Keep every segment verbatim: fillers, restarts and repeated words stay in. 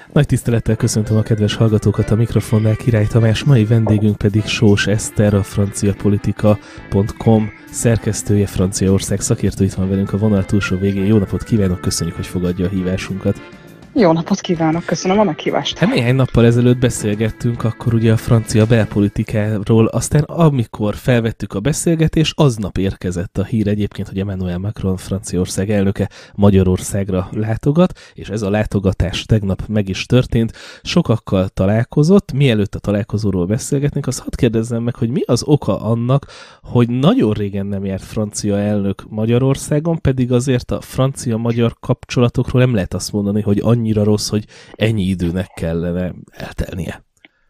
Nagy tisztelettel köszöntöm a kedves hallgatókat, a mikrofonnál Király Tamás, mai vendégünk pedig Sós Eszter, a franciapolitika pont com szerkesztője, Franciaország szakértő, itt van velünk a vonal túlsó végén. Jó napot kívánok, köszönjük, hogy fogadja a hívásunkat. Jó napot kívánok, köszönöm a meghívást. Hát néhány nappal ezelőtt beszélgettünk akkor ugye a francia belpolitikáról, aztán amikor felvettük a beszélgetést, aznap érkezett a hír egyébként, hogy Emmanuel Macron, Franciaország elnöke Magyarországra látogat, és ez a látogatás tegnap meg is történt. Sokakkal találkozott, mielőtt a találkozóról beszélgetnénk, azt hadd kérdezzem meg, hogy mi az oka annak, hogy nagyon régen nem járt francia elnök Magyarországon, pedig azért a francia-magyar kapcsolatokról nem lehet azt mondani, hogy annyira rossz, hogy ennyi időnek kellene eltelnie.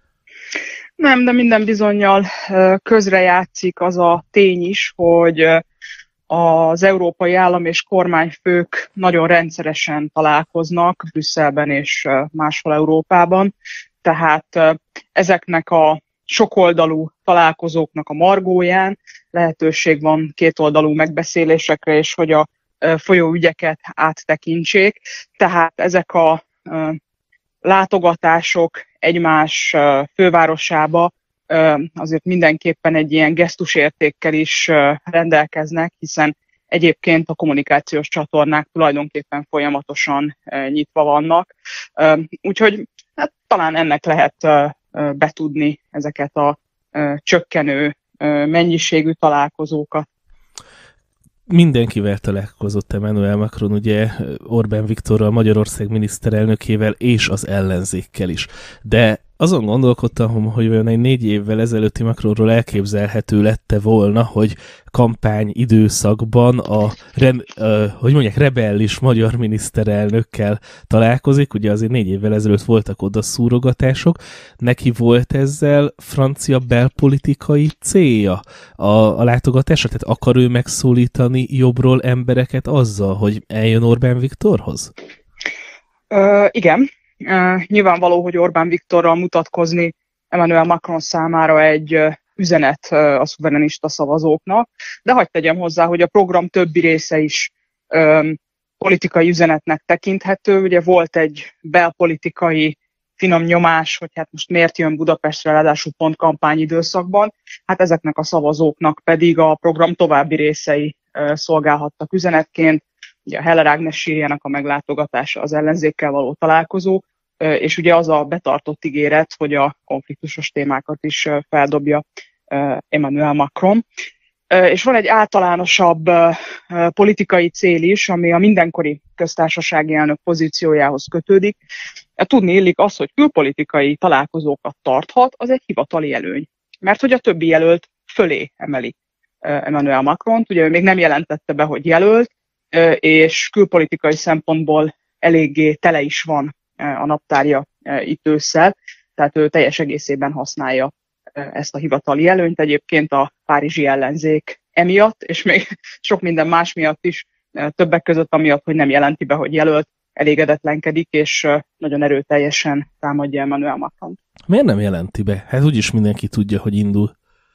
Nem, de minden bizonnyal közrejátszik az a tény is, hogy az európai állam és kormányfők nagyon rendszeresen találkoznak Brüsszelben és máshol Európában, tehát ezeknek a sokoldalú találkozóknak a margóján lehetőség van kétoldalú megbeszélésekre, és hogy a folyó ügyeket áttekintsék. Tehát ezek a látogatások egymás fővárosába azért mindenképpen egy ilyen gesztusértékkel is rendelkeznek, hiszen egyébként a kommunikációs csatornák tulajdonképpen folyamatosan nyitva vannak. Úgyhogy hát, talán ennek lehet betudni ezeket a csökkenő mennyiségű találkozókat. Mindenkivel találkozott Emmanuel Macron, ugye Orbán Viktorral, Magyarország miniszterelnökével és az ellenzékkel is. De azon gondolkodtam, hogy olyan egy négy évvel ezelőtti Macronról elképzelhető lette volna, hogy kampány időszakban a, rem, uh, hogy mondják, rebellis magyar miniszterelnökkel találkozik. Ugye azért négy évvel ezelőtt voltak oda szúrogatások. Neki volt ezzel francia belpolitikai célja a, a látogatásra? Tehát akar ő megszólítani jobbról embereket azzal, hogy eljön Orbán Viktorhoz? Uh, igen. Uh, nyilvánvaló, hogy Orbán Viktorral mutatkozni Emmanuel Macron számára egy uh, üzenet uh, a szuverenista szavazóknak, de hadd tegyem hozzá, hogy a program többi része is um, politikai üzenetnek tekinthető. Ugye volt egy belpolitikai finom nyomás, hogy hát most miért jön Budapestre, ráadásul pont kampányidőszakban. Hát ezeknek a szavazóknak pedig a program további részei uh, szolgálhattak üzenetként. Ugye a Heller Ágnes sírjának a meglátogatása, az ellenzékkel való találkozó, és ugye az a betartott ígéret, hogy a konfliktusos témákat is feldobja Emmanuel Macron. És van egy általánosabb politikai cél is, ami a mindenkori köztársasági elnök pozíciójához kötődik. Tudni illik az, hogy külpolitikai találkozókat tarthat, az egy hivatali előny. Mert hogy a többi jelölt fölé emeli Emmanuel Macront, ugye ő még nem jelentette be, hogy jelölt, és külpolitikai szempontból eléggé tele is van a naptárja itt ősszel, tehát ő teljes egészében használja ezt a hivatali előnyt, egyébként a párizsi ellenzék emiatt, és még sok minden más miatt is, többek között amiatt, hogy nem jelenti be, hogy jelölt, elégedetlenkedik, és nagyon erőteljesen támadja Emmanuel Macron. Miért nem jelenti be? Hát úgyis mindenki tudja, hogy indul.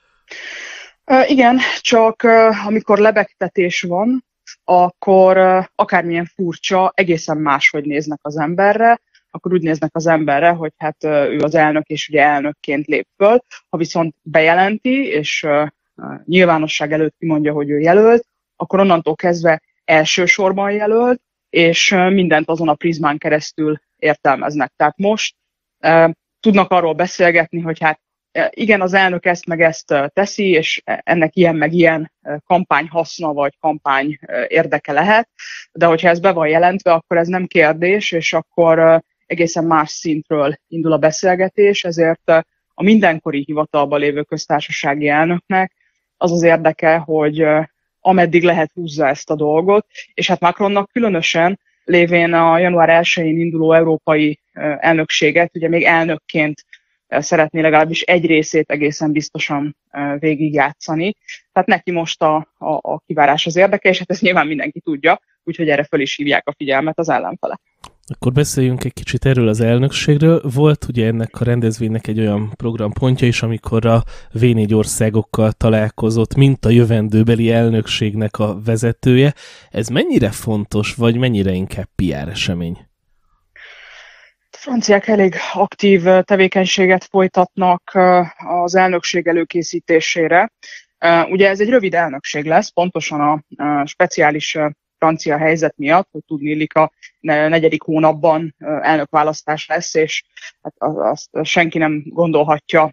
Uh, igen, csak uh, amikor lebegtetés van, akkor uh, akármilyen furcsa, egészen máshogy néznek az emberre, akkor úgy néznek az emberre, hogy hát uh, ő az elnök, és ugye elnökként lép föl. Ha viszont bejelenti, és uh, nyilvánosság előtt kimondja, hogy ő jelölt, akkor onnantól kezdve elsősorban jelölt, és uh, mindent azon a prizmán keresztül értelmeznek. Tehát most uh, tudnak arról beszélgetni, hogy hát igen, az elnök ezt meg ezt teszi, és ennek ilyen meg ilyen kampány haszna vagy kampány érdeke lehet, de hogyha ez be van jelentve, akkor ez nem kérdés, és akkor egészen más szintről indul a beszélgetés, ezért a mindenkori hivatalban lévő köztársasági elnöknek az az érdeke, hogy ameddig lehet húzza ezt a dolgot, és hát Macronnak különösen lévén a január elsején induló európai elnökséget, ugye még elnökként szeretné legalábbis egy részét egészen biztosan végigjátszani. Tehát neki most a, a, a kivárás az érdeke, és hát ezt nyilván mindenki tudja, úgyhogy erre föl is hívják a figyelmet az ellenfele. Akkor beszéljünk egy kicsit erről az elnökségről. Volt ugye ennek a rendezvénynek egy olyan programpontja is, amikor a vé négy országokkal találkozott, mint a jövendőbeli elnökségnek a vezetője. Ez mennyire fontos, vagy mennyire inkább pé er esemény? franciák elég aktív tevékenységet folytatnak az elnökség előkészítésére. Ugye ez egy rövid elnökség lesz, pontosan a speciális francia helyzet miatt, hogy tudniillik a negyedik hónapban elnökválasztás lesz, és hát azt senki nem gondolhatja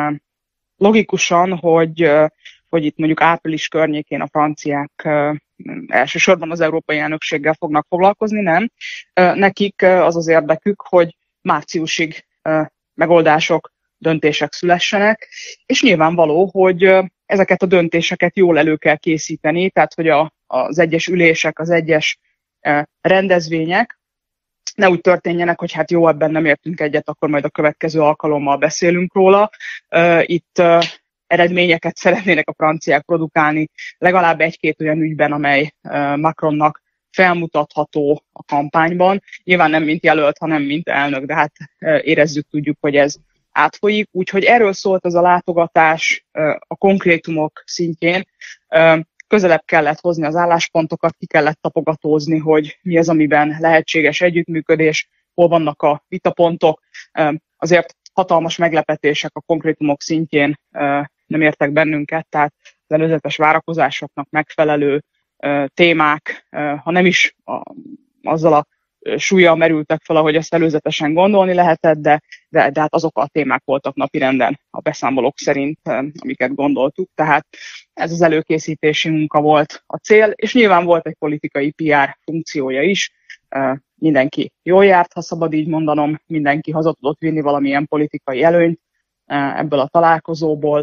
logikusan, hogy, hogy itt mondjuk április környékén a franciák elsősorban az európai elnökséggel fognak foglalkozni, nem. Nekik az az érdekük, hogy márciusig megoldások, döntések szülessenek, és nyilvánvaló, hogy ezeket a döntéseket jól elő kell készíteni, tehát hogy a, az egyes ülések, az egyes rendezvények ne úgy történjenek, hogy hát jó, ebben nem értünk egyet, akkor majd a következő alkalommal beszélünk róla. Itt eredményeket szeretnének a franciák produkálni, legalább egy-két olyan ügyben, amely Macronnak felmutatható a kampányban. Nyilván nem mint jelölt, hanem mint elnök, de hát érezzük, tudjuk, hogy ez átfolyik. Úgyhogy erről szólt ez a látogatás a konkrétumok szintjén. Közelebb kellett hozni az álláspontokat, ki kellett tapogatózni, hogy mi az, amiben lehetséges együttműködés, hol vannak a vitapontok. Azért hatalmas meglepetések a konkrétumok szintjén nem értek bennünket, tehát az előzetes várakozásoknak megfelelő témák, ha nem is a, azzal a súllyal merültek fel, ahogy ezt előzetesen gondolni lehetett, de, de, de hát azok a témák voltak napirenden a beszámolók szerint, amiket gondoltuk. Tehát ez az előkészítési munka volt a cél, és nyilván volt egy politikai pé er funkciója is. Mindenki jól járt, ha szabad így mondanom, mindenki haza tudott vinni valamilyen politikai előnyt ebből a találkozóból,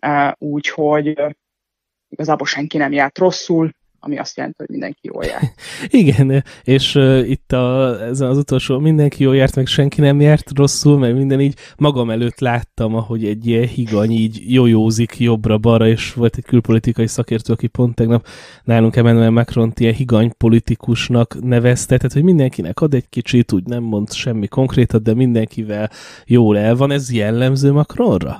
úgyhogy igazából senki nem járt rosszul, ami azt jelenti, hogy mindenki jól járt. Igen, és uh, itt a, ez az utolsó, mindenki jól járt, meg senki nem járt rosszul, mert minden így magam előtt láttam, ahogy egy ilyen higany így jójózik jobbra-balra, és volt egy külpolitikai szakértő, aki pont tegnap nálunk Emmanuel Macront ilyen higany politikusnak nevezte, tehát hogy mindenkinek ad egy kicsit, úgy nem mond semmi konkrétat, de mindenkivel jól el van. Ez jellemző Macronra?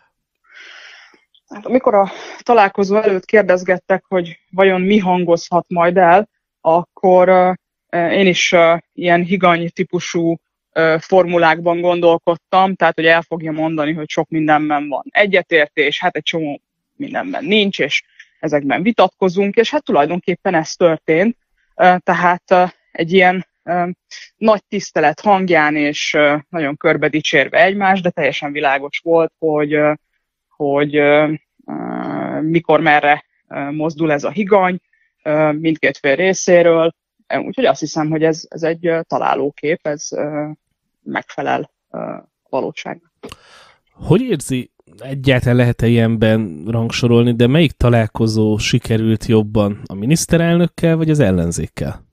Hát, amikor a találkozó előtt kérdezgettek, hogy vajon mi hangozhat majd el, akkor uh, én is uh, ilyen higany típusú uh, formulákban gondolkodtam, tehát hogy el fogja mondani, hogy sok mindenben van egyetértés, hát egy csomó mindenben nincs, és ezekben vitatkozunk, és hát tulajdonképpen ez történt. Uh, tehát uh, egy ilyen uh, nagy tisztelet hangján, és uh, nagyon körbe dicsérve egymást, de teljesen világos volt, hogy uh, hogy uh, uh, mikor, merre uh, mozdul ez a higany uh, mindkét fél részéről. Uh, úgyhogy azt hiszem, hogy ez, ez egy uh, találókép, ez uh, megfelel uh, valóságnak. Hogy érzi, egyáltalán lehet-e ilyenben rangsorolni, de melyik találkozó sikerült jobban, a miniszterelnökkel vagy az ellenzékkel?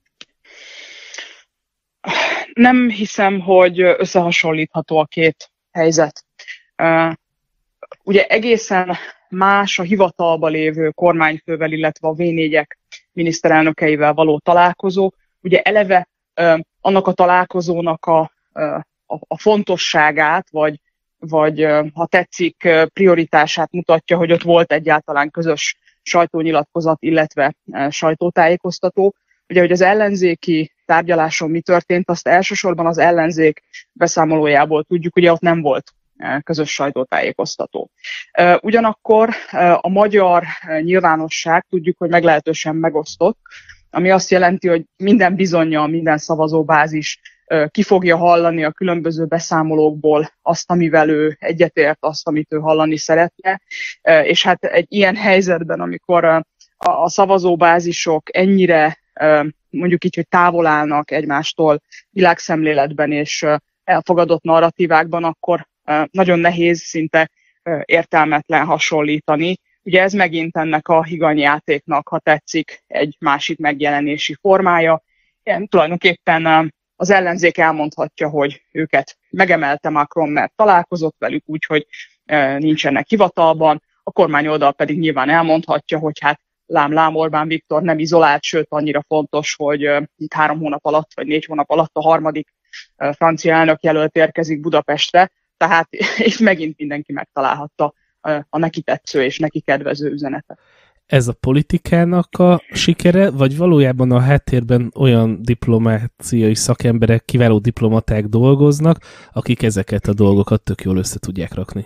Nem hiszem, hogy összehasonlítható a két helyzet. Uh, Ugye egészen más a hivatalba lévő kormányfővel, illetve a vé négyek miniszterelnökeivel való találkozó. Ugye eleve ö, annak a találkozónak a, a, a fontosságát, vagy, vagy ö, ha tetszik, prioritását mutatja, hogy ott volt egyáltalán közös sajtónyilatkozat, illetve ö, sajtótájékoztató. Ugye, hogy az ellenzéki tárgyaláson mi történt, azt elsősorban az ellenzék beszámolójából tudjuk, ugye ott nem volt közös sajtótájékoztató. Ugyanakkor a magyar nyilvánosság tudjuk, hogy meglehetősen megosztott, ami azt jelenti, hogy minden bizonnyal, minden szavazóbázis ki fogja hallani a különböző beszámolókból azt, amivel ő egyetért, azt, amit ő hallani szeretne. És hát egy ilyen helyzetben, amikor a szavazóbázisok ennyire mondjuk így, hogy távol állnak egymástól világszemléletben és elfogadott narratívákban, akkor nagyon nehéz, szinte értelmetlen hasonlítani. Ugye ez megint ennek a higanyjátéknak, ha tetszik, egy másik megjelenési formája. Ilyen, tulajdonképpen az ellenzék elmondhatja, hogy őket megemelte Macron, mert találkozott velük, úgyhogy nincsenek hivatalban. A kormányoldal pedig nyilván elmondhatja, hogy hát lám-lám Orbán Viktor nem izolált, sőt annyira fontos, hogy itt három hónap alatt, vagy négy hónap alatt a harmadik francia elnök jelölt érkezik Budapestre. Tehát itt megint mindenki megtalálhatta a neki tetsző és neki kedvező üzenetet. Ez a politikának a sikere, vagy valójában a háttérben olyan diplomáciai szakemberek, kiváló diplomaták dolgoznak, akik ezeket a dolgokat tök jól össze tudják rakni?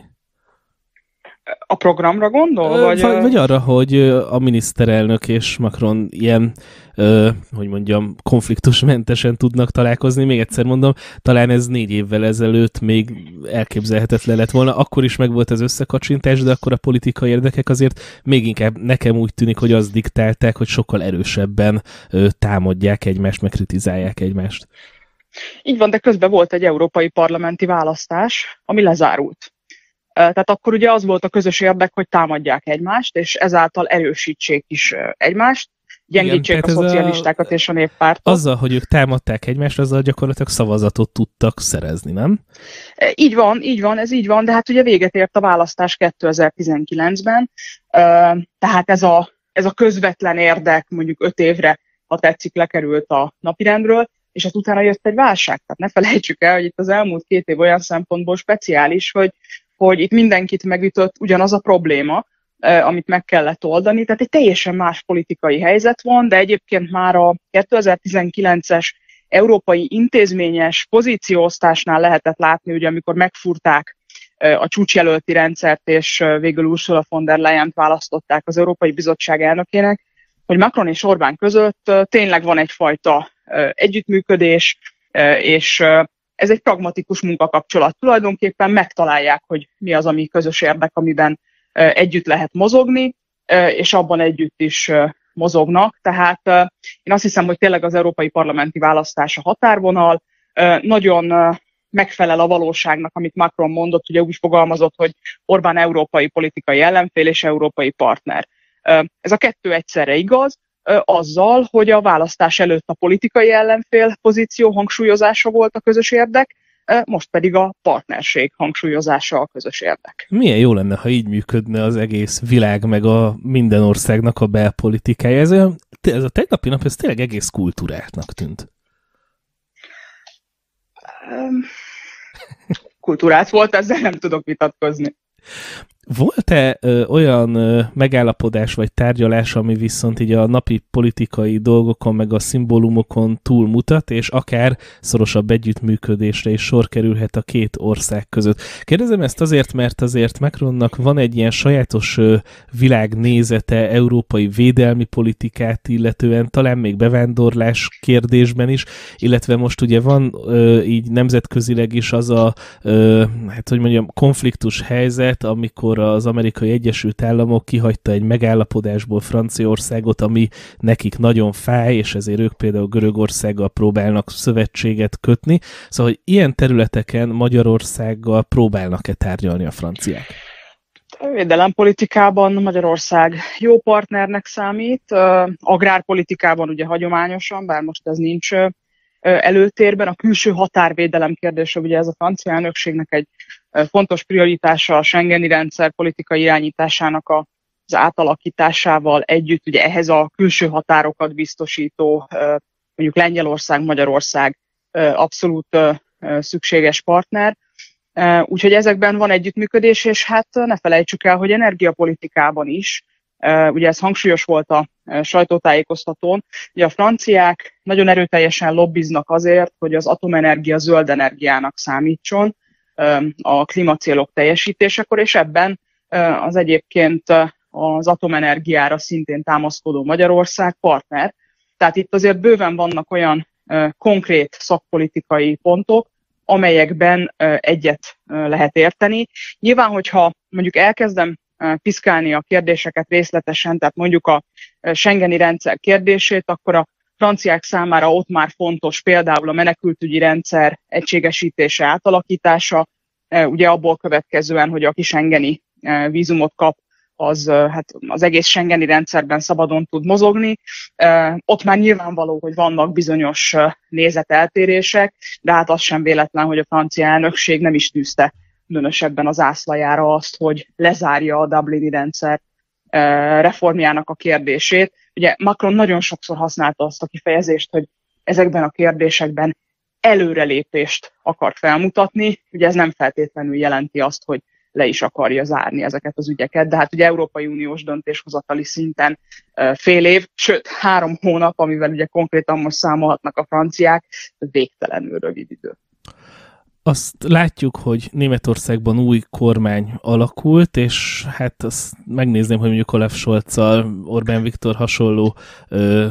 A programra gondol? Vagy, vagy, vagy arra, hogy a miniszterelnök és Macron ilyen, ö, hogy mondjam, konfliktusmentesen tudnak találkozni. Még egyszer mondom, talán ez négy évvel ezelőtt még elképzelhetetlen lett volna. Akkor is megvolt az összekacsintás, de akkor a politikai érdekek azért még inkább nekem úgy tűnik, hogy azt diktálták, hogy sokkal erősebben ö, támadják egymást, meg kritizálják egymást. Így van, de közben volt egy európai parlamenti választás, ami lezárult. Tehát akkor ugye az volt a közös érdek, hogy támadják egymást, és ezáltal erősítsék is egymást, gyengítsék igen, a szocialistákat a, és a néppártot. Azzal, hogy ők támadták egymást, azzal gyakorlatilag szavazatot tudtak szerezni, nem? Így van, így van, ez így van, de hát ugye véget ért a választás kétezer-tizenkilencben, tehát ez a, ez a közvetlen érdek mondjuk öt évre, ha tetszik, lekerült a napirendről, és hát utána jött egy válság. Tehát ne felejtsük el, hogy itt az elmúlt két év olyan szempontból speciális, hogy hogy itt mindenkit megütött ugyanaz a probléma, amit meg kellett oldani. Tehát egy teljesen más politikai helyzet van, de egyébként már a kétezer-tizenkilences európai intézményes pozícióosztásnál lehetett látni, ugye, amikor megfúrták a csúcsjelölti rendszert, és végül Ursula von der Leyent választották az Európai Bizottság elnökének, hogy Macron és Orbán között tényleg van egyfajta együttműködés, és ez egy pragmatikus munkakapcsolat. Tulajdonképpen megtalálják, hogy mi az, ami közös érdek, amiben együtt lehet mozogni, és abban együtt is mozognak. Tehát én azt hiszem, hogy tényleg az európai parlamenti választás a határvonal, nagyon megfelel a valóságnak, amit Macron mondott, ugye úgy fogalmazott, hogy Orbán európai politikai ellenfél és európai partner. Ez a kettő egyszerre igaz, azzal, hogy a választás előtt a politikai ellenfél pozíció hangsúlyozása volt a közös érdek, most pedig a partnerség hangsúlyozása a közös érdek. Milyen jó lenne, ha így működne az egész világ, meg a minden országnak a belpolitikája. Ez a, ez a tegnapi nap, ez tényleg egész kultúráltnak tűnt. Kultúrát volt, ezzel nem tudok vitatkozni. Volt-e ö, olyan ö, megállapodás vagy tárgyalás, ami viszont így a napi politikai dolgokon, meg a szimbólumokon túlmutat, és akár szorosabb együttműködésre is sor kerülhet a két ország között? Kérdezem ezt azért, mert azért Macronnak van egy ilyen sajátos ö, világnézete, európai védelmi politikát illetően, talán még bevándorlás kérdésben is, illetve most ugye van ö, így nemzetközileg is az a, ö, hát hogy mondjam, konfliktus helyzet, amikor az Amerikai Egyesült Államok kihagyta egy megállapodásból Franciaországot, ami nekik nagyon fáj, és ezért ők például Görögországgal próbálnak szövetséget kötni. Szóval, hogy ilyen területeken Magyarországgal próbálnak-e tárgyalni a franciák? A védelempolitikában Magyarország jó partnernek számít, agrárpolitikában ugye hagyományosan, bár most ez nincs előtérben, a külső határvédelem kérdése, ugye ez a francia elnökségnek egy fontos prioritása, a schengeni rendszer politikai irányításának az átalakításával együtt, ugye ehhez a külső határokat biztosító, mondjuk Lengyelország, Magyarország abszolút szükséges partner. Úgyhogy ezekben van együttműködés, és hát ne felejtsük el, hogy energiapolitikában is, ugye ez hangsúlyos volt a sajtótájékoztatón, ugye a franciák nagyon erőteljesen lobbiznak azért, hogy az atomenergia zöld energiának számítson a klímacélok teljesítésekor, és ebben az egyébként az atomenergiára szintén támaszkodó Magyarország partner. Tehát itt azért bőven vannak olyan konkrét szakpolitikai pontok, amelyekben egyet lehet érteni. Nyilván, hogyha mondjuk elkezdem piszkálni a kérdéseket részletesen, tehát mondjuk a schengeni rendszer kérdését, akkor a franciák számára ott már fontos például a menekültügyi rendszer egységesítése, átalakítása, ugye abból következően, hogy aki schengeni vízumot kap, az hát az egész schengeni rendszerben szabadon tud mozogni. Ott már nyilvánvaló, hogy vannak bizonyos nézeteltérések, de hát az sem véletlen, hogy a francia elnökség nem is tűzte különösebben az ászlajára azt, hogy lezárja a Dublini rendszer reformjának a kérdését. Ugye Macron nagyon sokszor használta azt a kifejezést, hogy ezekben a kérdésekben előrelépést akar felmutatni. Ugye ez nem feltétlenül jelenti azt, hogy le is akarja zárni ezeket az ügyeket, de hát ugye Európai Uniós döntéshozatali szinten fél év, sőt három hónap, amivel ugye konkrétan most számolhatnak a franciák, végtelenül rövid idő. Azt látjuk, hogy Németországban új kormány alakult, és hát azt megnézném, hogy mondjuk Olaf Scholzzal Orbán Viktor hasonló ö,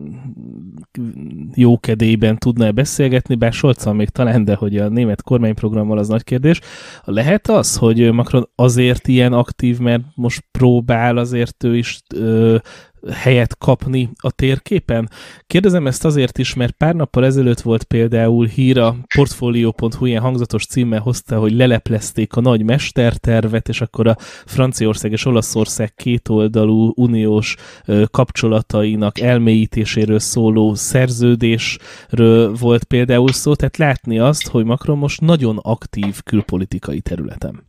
jókedélyben tudna beszélgetni, bár Scholzzal még talán, de hogy a német kormányprogrammal az nagy kérdés. Lehet az, hogy Macron azért ilyen aktív, mert most próbál azért ő is ö, helyet kapni a térképen? Kérdezem ezt azért is, mert pár nappal ezelőtt volt például hír, a Portfolio pont hu ilyen hangzatos címmel hozta, hogy leleplezték a nagy mestertervet, és akkor a Franciaország és Olaszország kétoldalú uniós kapcsolatainak elmélyítéséről szóló szerződésről volt például szó, tehát látni azt, hogy Macron most nagyon aktív külpolitikai területen.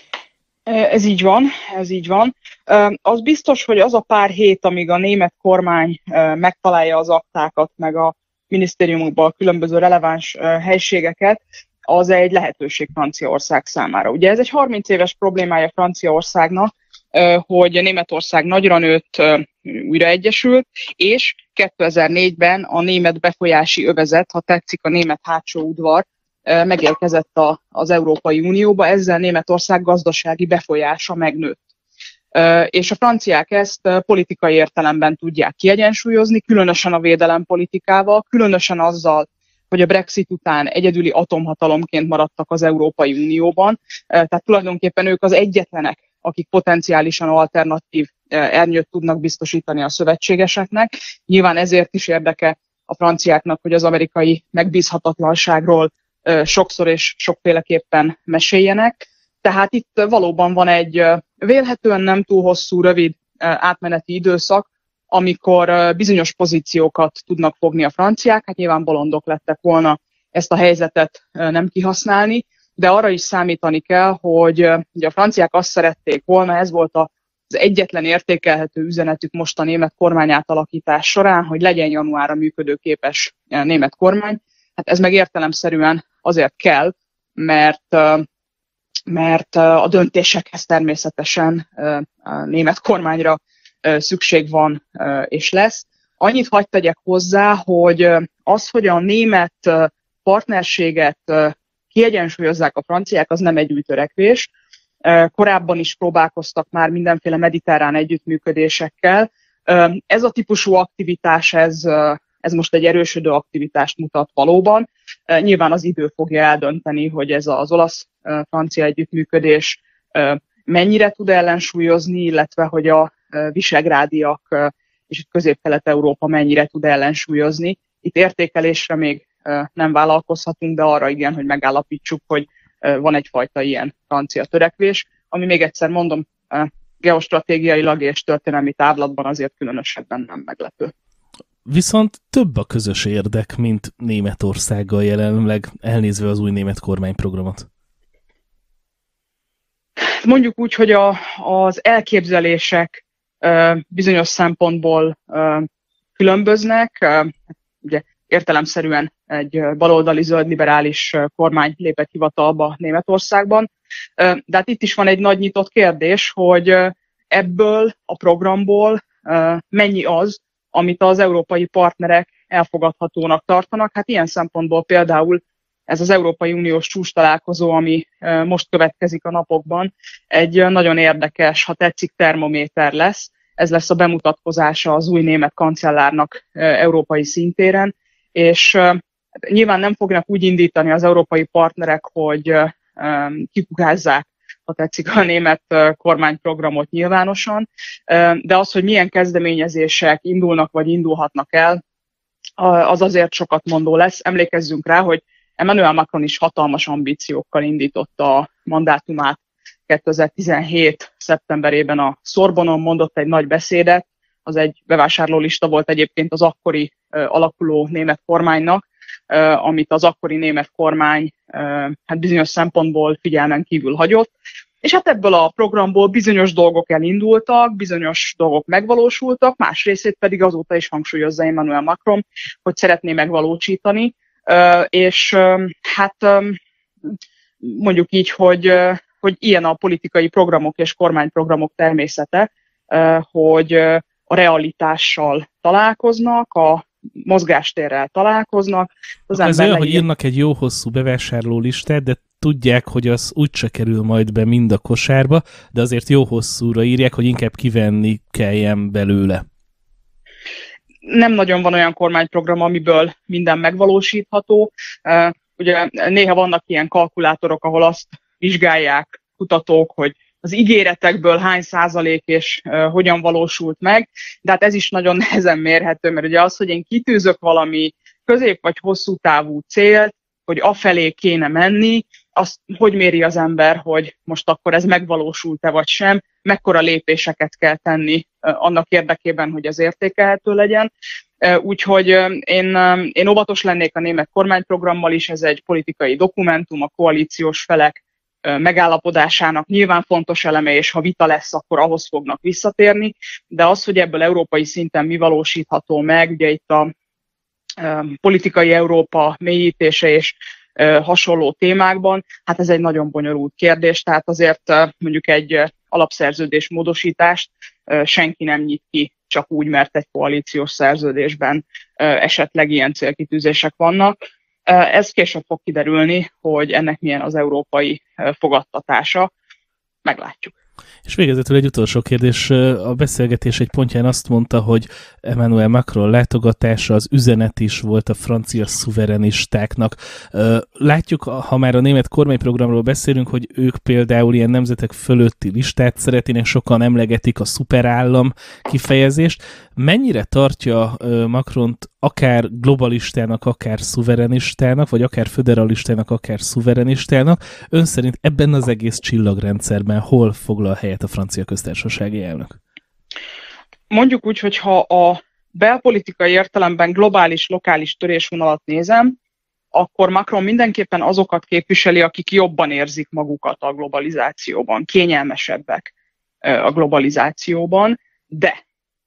Ez így van, ez így van. Az biztos, hogy az a pár hét, amíg a német kormány megtalálja az aktákat, meg a minisztériumokban a különböző releváns helységeket, az egy lehetőség Franciaország számára. Ugye ez egy harminc éves problémája Franciaországnak, hogy Németország nagyra nőtt, újra egyesült, és kétezer-négyben a német befolyási övezet, ha tetszik a német hátsó udvar, megérkezett a, az Európai Unióba, ezzel Németország gazdasági befolyása megnőtt. És a franciák ezt politikai értelemben tudják kiegyensúlyozni, különösen a védelempolitikával, különösen azzal, hogy a Brexit után egyedüli atomhatalomként maradtak az Európai Unióban. Tehát tulajdonképpen ők az egyetlenek, akik potenciálisan alternatív ernyőt tudnak biztosítani a szövetségeseknek. Nyilván ezért is érdeke a franciáknak, hogy az amerikai megbízhatatlanságról sokszor és sokféleképpen meséljenek. Tehát itt valóban van egy vélhetően nem túl hosszú, rövid átmeneti időszak, amikor bizonyos pozíciókat tudnak fogni a franciák. Hát nyilván bolondok lettek volna ezt a helyzetet nem kihasználni, de arra is számítani kell, hogy ugye a franciák azt szerették volna, ez volt az egyetlen értékelhető üzenetük most a német kormány átalakítás során, hogy legyen januárra működőképes német kormány. Hát ez meg értelemszerűen azért kell, mert, mert a döntésekhez természetesen a német kormányra szükség van és lesz. Annyit hadd tegyek hozzá, hogy az, hogy a német partnerséget kiegyensúlyozzák a franciák, az nem egy új törekvés. Korábban is próbálkoztak már mindenféle mediterrán együttműködésekkel. Ez a típusú aktivitás, ez, ez most egy erősödő aktivitást mutat valóban. Nyilván az idő fogja eldönteni, hogy ez az olasz-francia együttműködés mennyire tud ellensúlyozni, illetve hogy a visegrádiak és Közép-Kelet-Európa mennyire tud ellensúlyozni. Itt értékelésre még nem vállalkozhatunk, de arra igen, hogy megállapítsuk, hogy van egyfajta ilyen francia törekvés, ami még egyszer mondom, geostratégiailag és történelmi távlatban azért különösebben nem meglepő. Viszont több a közös érdek, mint Németországgal jelenleg, elnézve az új német kormányprogramot. Mondjuk úgy, hogy a, az elképzelések bizonyos szempontból különböznek. Ugye értelemszerűen egy baloldali zöld-liberális kormány lépett hivatalba Németországban. De hát itt is van egy nagy nyitott kérdés, hogy ebből a programból mennyi az, amit az európai partnerek elfogadhatónak tartanak. Hát ilyen szempontból például ez az Európai Uniós csúcstalálkozó, ami most következik a napokban, egy nagyon érdekes, ha tetszik, termométer lesz. Ez lesz a bemutatkozása az új német kancellárnak európai szintéren, és nyilván nem fognak úgy indítani az európai partnerek, hogy kikukázzák, ha tetszik, a német kormányprogramot nyilvánosan, de az, hogy milyen kezdeményezések indulnak vagy indulhatnak el, az azért sokat mondó lesz. Emlékezzünk rá, hogy Emmanuel Macron is hatalmas ambíciókkal indította a mandátumát kétezer-tizenhét. szeptemberében a Sorbonon, mondott egy nagy beszédet, az egy bevásárlólista volt egyébként az akkori uh, alakuló német kormánynak, uh, amit az akkori német kormány uh, hát bizonyos szempontból figyelmen kívül hagyott. És hát ebből a programból bizonyos dolgok elindultak, bizonyos dolgok megvalósultak, más részét pedig azóta is hangsúlyozza Emmanuel Macron, hogy szeretné megvalósítani, uh, és uh, hát um, mondjuk így, hogy uh, hogy ilyen a politikai programok és kormányprogramok természete, hogy a realitással találkoznak, a mozgástérrel találkoznak. Az ez olyan, hogy írnak egy jó hosszú bevásárló listát, de tudják, hogy az úgyse kerül majd be mind a kosárba, de azért jó hosszúra írják, hogy inkább kivenni kelljen belőle. Nem nagyon van olyan kormányprogram, amiből minden megvalósítható. Ugye néha vannak ilyen kalkulátorok, ahol azt vizsgálják kutatók, hogy az ígéretekből hány százalék és uh, hogyan valósult meg, de hát ez is nagyon nehezen mérhető, mert ugye az, hogy én kitűzök valami közép vagy hosszú távú célt, hogy afelé kéne menni, azt hogy méri az ember, hogy most akkor ez megvalósult-e vagy sem, mekkora lépéseket kell tenni uh, annak érdekében, hogy ez értékelhető legyen. Uh, úgyhogy uh, én, uh, én óvatos lennék a német kormányprogrammal is, ez egy politikai dokumentum, a koalíciós felek megállapodásának nyilván fontos eleme, és ha vita lesz, akkor ahhoz fognak visszatérni, de az, hogy ebből európai szinten mi valósítható meg, ugye itt a e, politikai Európa mélyítése és e, hasonló témákban, hát ez egy nagyon bonyolult kérdés, tehát azért e, mondjuk egy alapszerződés módosítást e, senki nem nyit ki csak úgy, mert egy koalíciós szerződésben e, esetleg ilyen célkitűzések vannak. Ez később fog kiderülni, hogy ennek milyen az európai fogadtatása. Meglátjuk. És végezetül egy utolsó kérdés. A beszélgetés egy pontján azt mondta, hogy Emmanuel Macron látogatása az üzenet is volt a francia szuverenistáknak. Látjuk, ha már a német kormányprogramról beszélünk, hogy ők például ilyen nemzetek fölötti listát szeretnének, sokan emlegetik a szuperállam kifejezést. Mennyire tartja Macront akár globalistának, akár szuverenistának, vagy akár föderalistának, akár szuverenistának? Ön szerint ebben az egész csillagrendszerben hol foglal helyet a francia köztársasági elnök? Mondjuk úgy, hogy ha a belpolitikai értelemben globális, lokális törésvonalat nézem, akkor Macron mindenképpen azokat képviseli, akik jobban érzik magukat a globalizációban, kényelmesebbek a globalizációban, de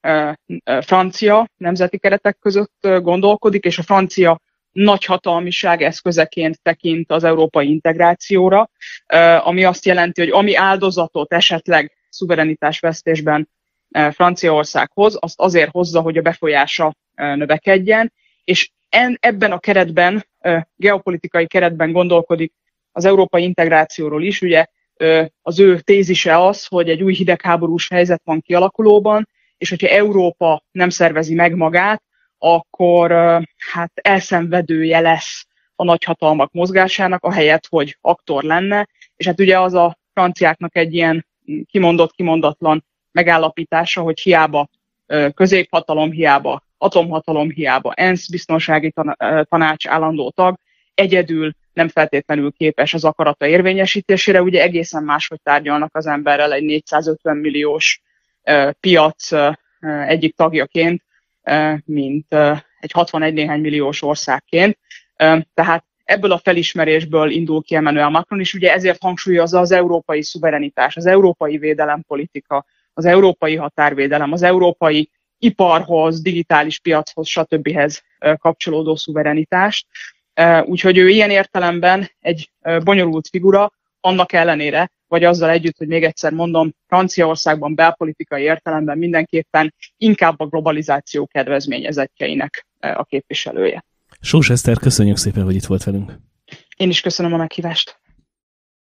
francia nemzeti keretek között gondolkodik, és a francia nagyhatalmiság eszközeként tekint az európai integrációra, ami azt jelenti, hogy ami áldozatot esetleg szuverenitásvesztésben Franciaország hoz, azt azért hozza, hogy a befolyása növekedjen, és ebben a keretben, geopolitikai keretben gondolkodik az európai integrációról is. Ugye az ő tézise az, hogy egy új hidegháborús helyzet van kialakulóban, és hogyha Európa nem szervezi meg magát, akkor hát elszenvedője lesz a nagyhatalmak mozgásának, ahelyett, hogy aktor lenne. És hát ugye az a franciáknak egy ilyen kimondott-kimondatlan megállapítása, hogy hiába középhatalom, hiába atomhatalom, hiába ENSZ biztonsági tanács állandó tag, egyedül nem feltétlenül képes az akarata érvényesítésére. Ugye egészen máshogy tárgyalnak az emberrel egy négyszázötven milliós piac egyik tagjaként, mint egy hatvanegy néhány milliós országként. Tehát ebből a felismerésből indul ki Emmanuel Macron is, ugye ezért hangsúlyozza az európai szuverenitás, az európai védelempolitika, az európai határvédelem, az európai iparhoz, digitális piachoz, stb. Kapcsolódó szuverenitást. Úgyhogy ő ilyen értelemben egy bonyolult figura, annak ellenére, vagy azzal együtt, hogy még egyszer mondom, Franciaországban belpolitikai értelemben mindenképpen inkább a globalizáció kedvezményezettjeinek a képviselője. Sós Eszter, köszönjük szépen, hogy itt volt velünk. Én is köszönöm a meghívást.